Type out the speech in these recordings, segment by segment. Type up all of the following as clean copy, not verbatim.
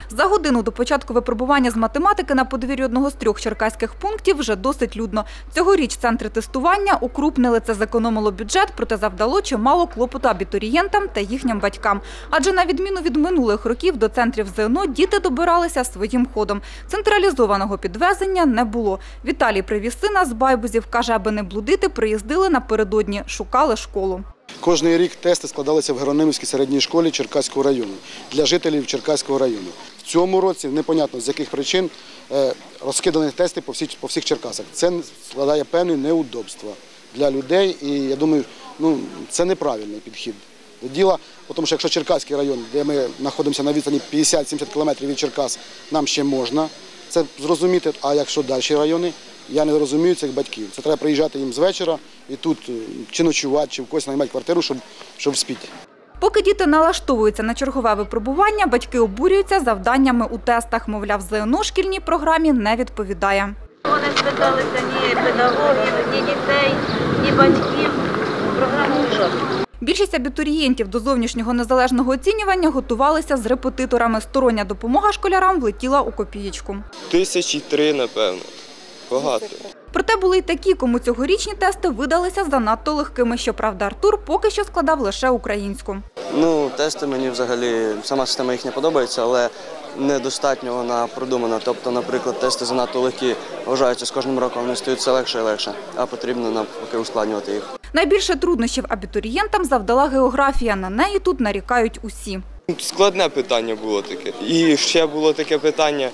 За годину до початку випробування з математики на подвір'ї одного з 3 черкаських пунктів вже досить людно. Цьогоріч центри тестування укрупнили, це зекономило бюджет, проте завдало чимало клопоту абітурієнтам та їхнім батькам. Адже на відміну від минулих років до центрів ЗНО діти добиралися своїм ходом. Централізованого підвезення не було. Віталій привіз сина з Байбузів. Каже, аби не блудити, приїздили напередодні, шукали школу. Кожний рік тести складалися в Геронимівській середній школі Черкаського району для жителів Черкаського району. В цьому році, непонятно з яких причин, розкидані тести по всіх Черкасах. Це складає певні неудобства для людей і, я думаю, це неправильний підхід до діла. Тому що якщо Черкаський район, де ми знаходимося на відстані 50-70 кілометрів від Черкас, нам ще можна це зрозуміти, а якщо далі райони, я не розумію цих батьків. Це треба приїжджати їм з вечора і тут чи ночувати, чи в когось наймати квартиру, щоб спіти. Поки діти налаштовуються на чергове випробування, батьки обурюються завданнями у тестах. Мовляв, ЗНО шкільній програмі не відповідає. Вони спиталися ні педагогів, ні дітей, ні батьків. Програма ужасна. Більшість абітурієнтів до зовнішнього незалежного оцінювання готувалися з репетиторами. Стороння допомога школярам влетіла у копієчку. 1003, напевно. Багато. Проте були й такі, кому цьогорічні тести видалися занадто легкими. Щоправда, Артур поки що складав лише українську. Тести мені взагалі, сама система їх не подобається, але недостатньо вона продумана. Тобто, наприклад, тести занадто легкі вважаються, з кожним роком вони стають все легше і легше, а потрібно навпаки ускладнювати їх. Найбільше труднощів абітурієнтам завдала географія. На неї тут нарікають усі. Складне питання було таке. І ще було таке питання.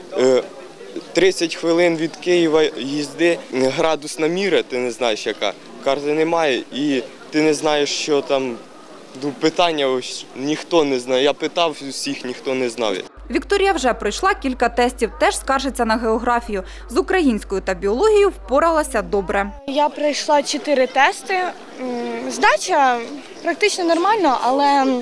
30 хвилин від Києва їзди, градусна міра, ти не знаєш яка, карти немає і ти не знаєш, що там, питання ось ніхто не знає. Я питав усіх, ніхто не знав. Вікторія вже пройшла кілька тестів, теж скаржиться на географію. З українською та біологією впоралася добре. Я пройшла 4 тести. Здача практично нормально, але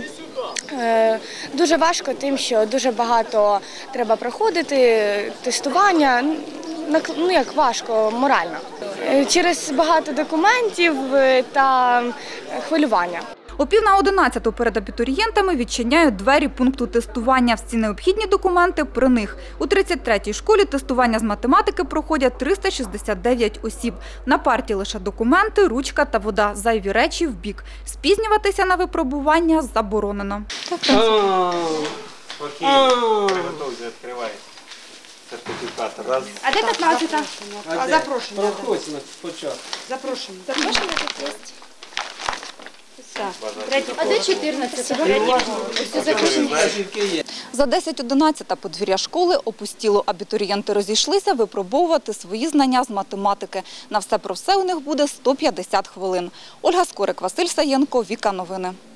дуже важко тим, що дуже багато треба проходити, тестування, як важко морально. Через багато документів та хвилювання. О 10:50 перед абітурієнтами відчиняють двері пункту тестування. Всі необхідні документи при них. У 33-й школі тестування з математики проходять 369 осіб. На парті лише документи, ручка та вода. Зайві речі в бік. Спізнюватися на випробування заборонено. А де 15-та? Запрошення. Проходьте спочатку. Запрошення. Запрошення тут є. А де 14-та? За 10:11 подвір'я школи опустіло. Абітурієнти розійшлися випробовувати свої знання з математики. На все про все у них буде 150 хвилин. Ольга Скорик, Василь Саєнко, Віка Новини.